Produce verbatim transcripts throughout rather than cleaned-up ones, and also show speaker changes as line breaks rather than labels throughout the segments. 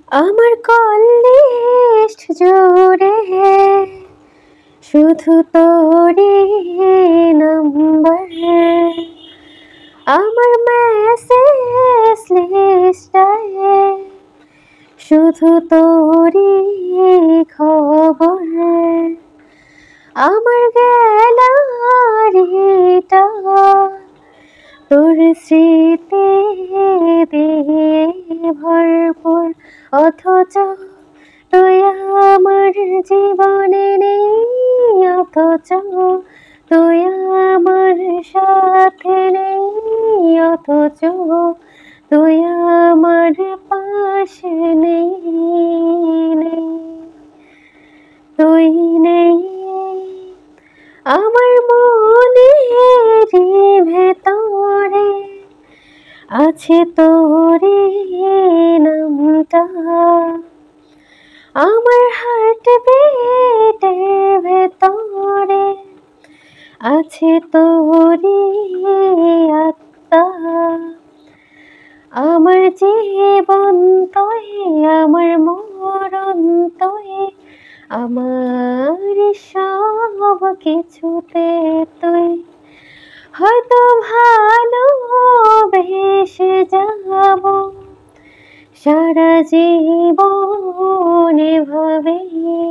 আমার call list জুড়ে শুধু তোরই নাম্বার, আমার মেসেজ লিস্টে শুধু তোরই খবর, আমার গ্যালারিটা তোর স্মৃতি দিয়ে ভরপুর, অথচ তুই আমার জীবনে নেই, অথচ তুই আমার সাথে নেই, অথচ তুই আমার পাশে নেই, নেই তুই নেই আমার মনেরই ভেতরে, আছে তোরই নামটা, আমার হার্ট বিটের ভেতরে আছে তোরই আত্মা, আমার জীবন তুই, আমার মরণ তুই, আমার সব কিছুতে তুই, হয়তো ভালোবেসে যাব সারা জীবন এভাবে,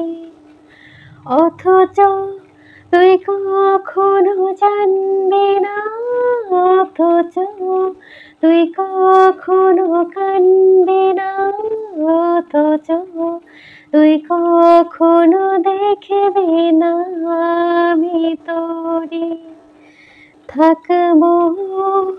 অথচ তুই কখনো জানবি না, অথচ তুই কখনো কানবি না, অথচ তুই কখনো দেখবি না আমি তোরে থাকবো।